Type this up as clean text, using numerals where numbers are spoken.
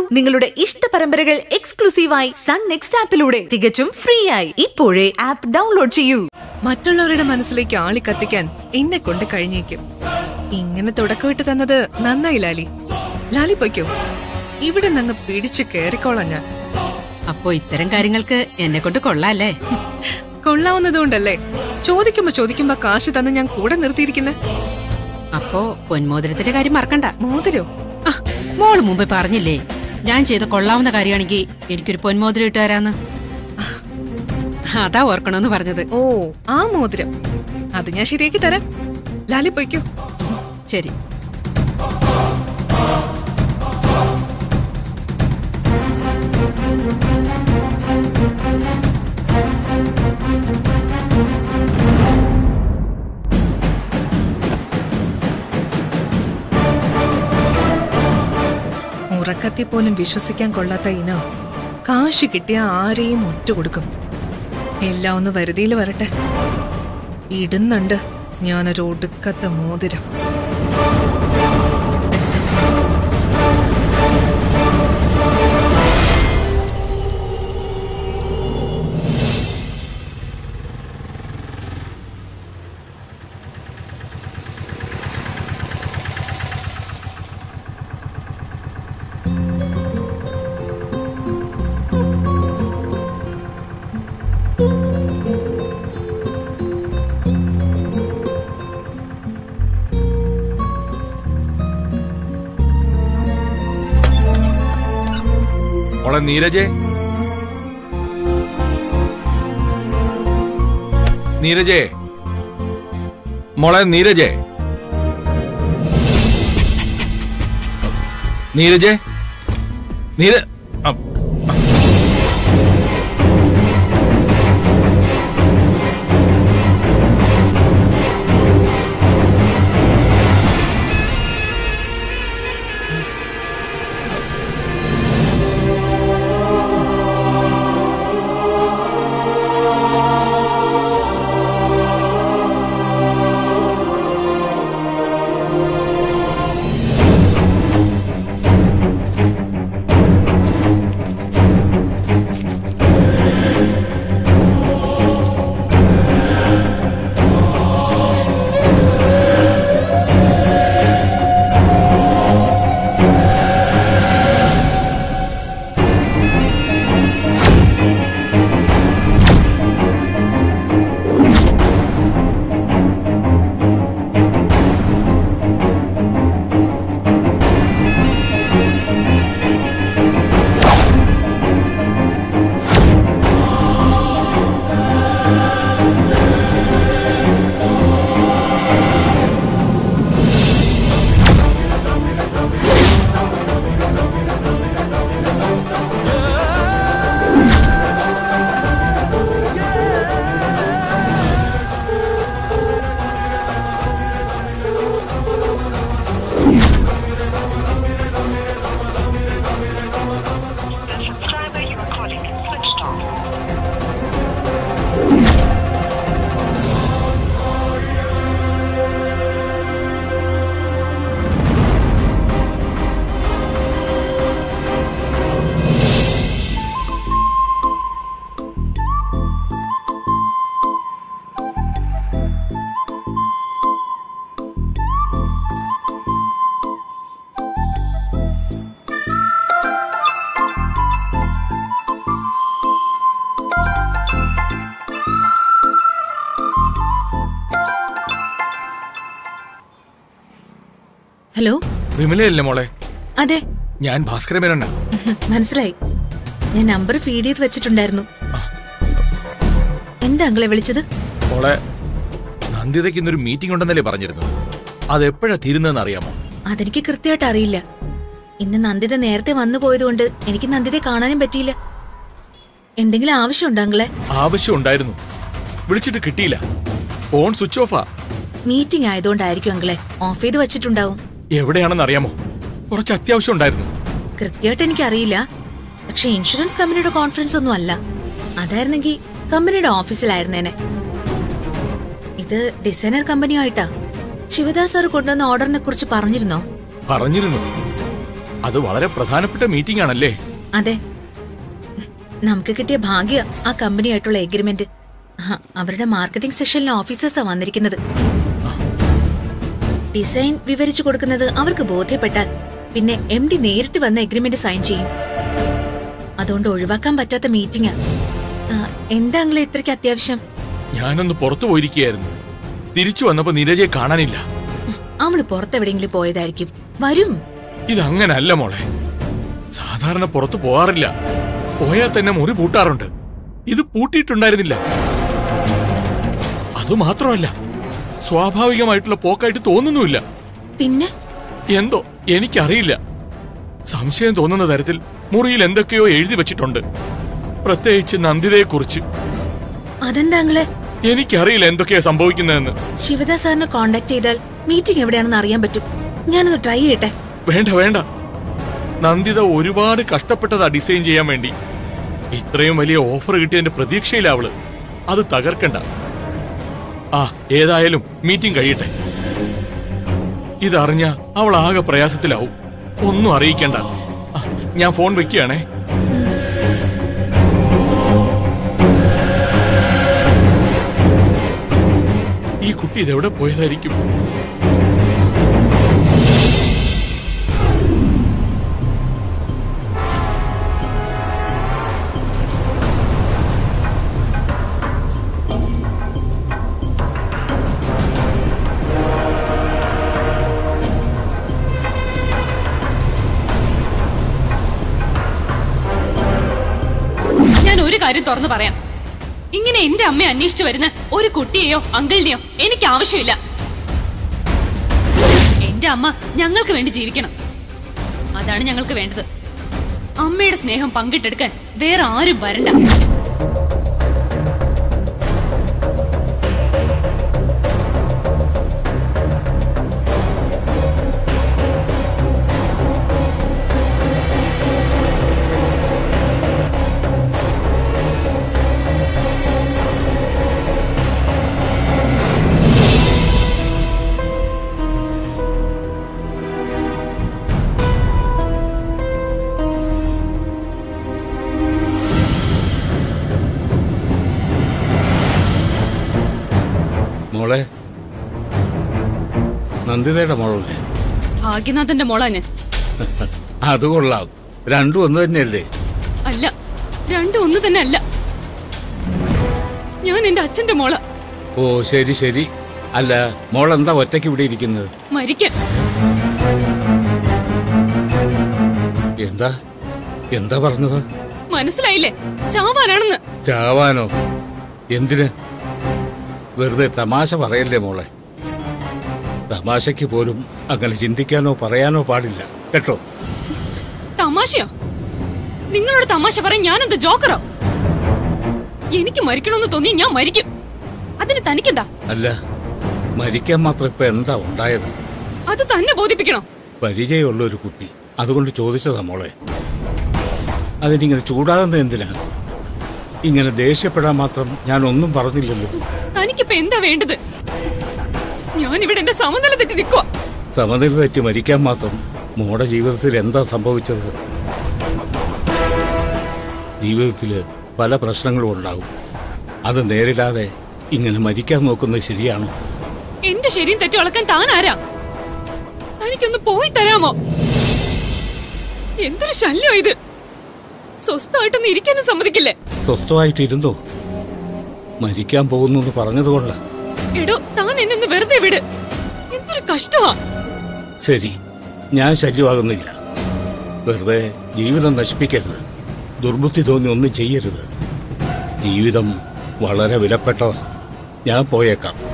നിങ്ങളുടെ ഇഷ്ട പരമ്പരകൾ എക്സ്ക്ലൂസീവായി സൺ നെക്സ്റ്റ് ആപ്പിലൂടെ തികച്ചും ഫ്രീ ആയി ഇപ്പോഴേ ആപ്പ് ഡൗൺലോഡ് ചെയ്യൂ. മറ്റുള്ളവരുടെ മനസ്സിലേക്ക് ആളി കത്തിക്കാൻ എന്നെ കൊണ്ട് കഴിഞ്ഞേക്കും. ഇങ്ങനെ തുടക്കമിട്ട് തന്നത് നന്നായി ലാലി. ലാലി പൊയ്ക്കോ, ഇവിടെ നിന്ന് പിടിച്ചു കേറിക്കോളാം ഞാൻ. അപ്പോ ഇത്തരം കാര്യങ്ങൾക്ക് എന്നെ കൊണ്ട് കൊള്ളാല്ലേ? കൊള്ളാവുന്നതുകൊണ്ടല്ലേ ചോദിക്കുമ്പോ കാശ് തന്ന് ഞാൻ കൂടെ നിർത്തിയിരിക്കുന്നെ. അപ്പോ പൊന്മോതിരത്തിന്റെ കാര്യം മറക്കണ്ട. മോതിരോ? മോള് മുമ്പ് പറഞ്ഞില്ലേ ഞാൻ ചെയ്ത കൊള്ളാവുന്ന കാര്യമാണെങ്കിൽ എനിക്കൊരു പൊന്മോതിരം ഇട്ട് തരാന്ന്. അതാ ഓർക്കണോന്ന് പറഞ്ഞത്. ഓ, ആ മോതിരം അത് ഞാൻ ശരിയാക്കി തരാം. ലാലി പൊയ്ക്കോ. ശരി. ഉറക്കത്തെ പോലും വിശ്വസിക്കാൻ കൊള്ളാത്ത ഇന കാശ് കിട്ടിയ ആരെയും ഒറ്റുകൊടുക്കും. എല്ലാം ഒന്ന് വരുതിയിൽ വരട്ടെ. ഇടുന്നുണ്ട് ഞാനൊരു ഒടുക്കത്തെ മോതിരം. നീരജേ, നീരജേ, മോളെ നീരജേ, നീരജേ, ഹലോ, വിമലയല്ലേ മോളെ? അതെ, ഞാൻ ഭാസ്കര മേനോനാ. മനസ്സിലായി. ഞാൻ നമ്പർ ഫീഡ് ചെയ്ത് വെച്ചിട്ടുണ്ടായിരുന്നു. എന്താ അങ്ങളെ വിളിച്ചത്? മോളെ, നന്ദിതയ്ക്ക് ഇന്നൊരു മീറ്റിംഗ് ഉണ്ടെന്നല്ലേ പറഞ്ഞിരുന്നത്. അതെപ്പോഴാ തീരുന്നതെന്ന് അറിയാമോ? അതെനിക്ക് കൃത്യമായിട്ട് അറിയില്ല. ഇന്ന് നന്ദിത നേരത്തെ വന്നു പോയതുകൊണ്ട് എനിക്ക് നന്ദിതയെ കാണാനും പറ്റിയില്ല. എന്തെങ്കിലും ആവശ്യമുണ്ടോ അങ്ങളെ? ആവശ്യം ഉണ്ടായിരുന്നു, വിളിച്ചിട്ട് കിട്ടിയില്ല. ഫോൺ സ്വിച്ച് ഓഫാ. മീറ്റിംഗ് ആയതുകൊണ്ടായിരിക്കും അങ്ങളെ ഓഫ് ചെയ്ത് വെച്ചിട്ടുണ്ടാവും. എവിടെയാണെന്ന് അറിയാമോ? കുറച്ച് അത്യാവശ്യം ഉണ്ടായിരുന്നു. കൃത്യമായിട്ട് എനിക്കറിയില്ല. പക്ഷെ ഇൻഷുറൻസ് കമ്പനിയുടെ കോൺഫറൻസ് ഒന്നും അല്ല. അതായിരുന്നെങ്കിൽ കമ്പനിയുടെ ഓഫീസിലായിരുന്നേനെ. ഇത് ഡിസൈനർ കമ്പനിയായിട്ടാ. ശിവദാസ് സാർ കൊണ്ടുവന്ന ഓർഡറിനെ കുറിച്ച് പറഞ്ഞിരുന്നോ? പറഞ്ഞിരുന്നു. അത് വളരെ പ്രധാനപ്പെട്ട മീറ്റിംഗ് ആണല്ലേ? അതെ, നമുക്ക് കിട്ടിയ ഭാഗ്യ ആ കമ്പനിയായിട്ടുള്ള എഗ്രിമെന്റ്. അവരുടെ മാർക്കറ്റിംഗ് സെക്ഷനിലെ ഓഫീസേഴ്സാ വന്നിരിക്കുന്നത്. ഡിസൈൻ വിവരിച്ചു കൊടുക്കുന്നത് അവർക്ക് ബോധ്യപ്പെട്ടാൽ പിന്നെ MD നേരിട്ട് വന്ന എഗ്രിമെന്റ് സൈൻ ചെയ്യും. അതുകൊണ്ട് ഒഴിവാക്കാൻ പറ്റാത്ത മീറ്റിംഗാ. എന്താ അങ്ങളെ ഇത്രയ്ക്ക് അത്യാവശ്യം? ഞാനൊന്ന് പുറത്തു പോയിരിക്കുകയായിരുന്നു. തിരിച്ചു വന്നപ്പോ നീരജയെ കാണാനില്ല. അവള് പുറത്തെവിടെയെങ്കിലും പോയതായിരിക്കും. വരും. ഇതങ്ങനല്ല മോളെ. സാധാരണ പുറത്തു പോകാറില്ല. പോയാൽ തന്നെ മുറി പൂട്ടാറുണ്ട്. ഇത് പൂട്ടിയിട്ടുണ്ടായിരുന്നില്ല. അതുമാത്രമല്ല, സ്വാഭാവികമായിട്ടുള്ള പോക്കായിട്ട് തോന്നുന്നുമില്ല. പിന്നെ എന്തോ എനിക്കറിയില്ല. സംശയം തോന്നുന്ന തരത്തിൽ മുറിയിൽ എന്തൊക്കെയോ എഴുതി വെച്ചിട്ടുണ്ട്, പ്രത്യേകിച്ച് നന്ദിതയെക്കുറിച്ച്. അതെന്താങ്ങളെ? എനിക്കറിയില്ല എന്തൊക്കെയാ സംഭവിക്കുന്നതെന്ന്. ശിവദാസ് സാറിനെ കോണ്ടാക്ട് ചെയ്താൽ മീറ്റിംഗ് എവിടെയാണെന്ന് അറിയാൻ പറ്റും. ഞാനൊന്ന് ട്രൈ ചെയ്യട്ടെ. വേണ്ട വേണ്ട, നന്ദിത ഒരുപാട് കഷ്ടപ്പെട്ടതാ ഡിസൈൻ ചെയ്യാൻ വേണ്ടി. ഇത്രയും വലിയ ഓഫർ കിട്ടിയതിന്റെ പ്രതീക്ഷയിലാ അവള്. അത് തകർക്കണ്ട. ഏതായാലും മീറ്റിംഗ് കഴിയട്ടെ. ഇതറിഞ്ഞ അവൾ ആകെ പ്രയാസത്തിലാവും. ഒന്നും അറിയിക്കണ്ട. ഞാൻ ഫോൺ വെക്കുകയാണേ. ഈ കുട്ടി ഇതെവിടെ പോയതായിരിക്കും? ഒരു കാര്യം തുറന്നു പറയാം. ഇങ്ങനെ എന്റെ അമ്മയെ അന്വേഷിച്ചു വരുന്ന ഒരു കുട്ടിയെയോ അങ്കിളിനെയോ എനിക്ക് ആവശ്യമില്ല. എന്റെ അമ്മ ഞങ്ങൾക്ക് വേണ്ടി ജീവിക്കണം. അതാണ് ഞങ്ങൾക്ക് വേണ്ടത്. അമ്മയുടെ സ്നേഹം പങ്കിട്ടെടുക്കാൻ വേറെ ആരും വരണ്ട. മോളെ, നന്ദിതയുടെ മോളല്ലേ? ഭാഗ്യനാഥന്റെ മോളാ ഞാൻ. അത് കൊള്ളാം. രണ്ടും ഒന്ന് തന്നെയല്ലേ? അല്ല, രണ്ടും ഒന്ന് തന്നെ അല്ല. ഞാൻ എന്റെ അച്ഛന്റെ മോളാ. ഓ ശരി ശരി. അല്ല, മോളെന്താ ഒറ്റയ്ക്ക് ഇവിടെ ഇരിക്കുന്നത്? മരിക്കാൻ. എന്താ എന്താ പറഞ്ഞത്? മനസ്സിലായില്ലേ? ചാവാനാണെന്ന്. ചാവാനോ? എന്തിന്? വെറുതെ തമാശ പറയല്ലേ മോളെ. തമാശയ്ക്ക് പോലും അങ്ങനെ ചിന്തിക്കാനോ പറയാനോ പാടില്ല കേട്ടോ. തമാശയോ? നിങ്ങളോട് തമാശ പറയാൻ ഞാനെന്താ ജോക്കറോ? എനിക്ക് മരിക്കണമെന്ന് തോന്നി ഞാൻ മരിക്കും. അതിന് തനിക്കെന്താ? അല്ല, മരിക്കാൻ മാത്രം ഇപ്പൊ എന്താ ഉണ്ടായത്? അത് തന്നെ ബോധിപ്പിക്കണോ? പരിചയമുള്ള ഒരു കുട്ടി, അതുകൊണ്ട് ചോദിച്ചതാ മോളെ. അതിനിങ്ങനെ ചൂടാകുന്നത് എന്തിനാ? ഇങ്ങനെ ദേഷ്യപ്പെടാൻ മാത്രം ഞാൻ ഒന്നും പറഞ്ഞില്ലല്ലോ. തനിക്കിപ്പോ എന്താ വേണ്ടത്? ഞാനിവിടെ എന്റെ സമനില തെറ്റി നിൽക്കുക. സമനില തെറ്റി മരിക്കാൻ മാത്രം മോടെ ജീവിതത്തിൽ എന്താ സംഭവിച്ചത്? ജീവിതത്തില് പല പ്രശ്നങ്ങളും ഉണ്ടാവും. അത് നേരിടാതെ ഇങ്ങനെ മരിക്കാൻ നോക്കുന്നത് ശരിയാണോ? എന്റെ ശരിയും തെറ്റും അളക്കാൻ താൻ ആരാ? തനിക്കൊന്ന് പോയി തരാമോ? എന്തൊരു ശല്യോ ഇത്! സ്വസ്ഥമായിട്ടൊന്നും ഇരിക്കാനും സമ്മതിക്കില്ലേ? സ്വസ്ഥമായിട്ടിരുന്നോ? മരിക്കാൻ പോകുന്നു എന്ന് പറഞ്ഞതുകൊണ്ടാ. എടോ, താൻ എന്നെ വെറുതെ വിട്. എന്തൊരു കഷ്ടമാ. ശരി, ഞാൻ ശല്യമാകുന്നില്ല. വെറുതെ ജീവിതം നശിപ്പിക്കരുത്. ദുർബുദ്ധി തോന്നി ഒന്നും ചെയ്യരുത്. ജീവിതം വളരെ വിലപ്പെട്ടതാ. ഞാൻ പോയേക്കാം.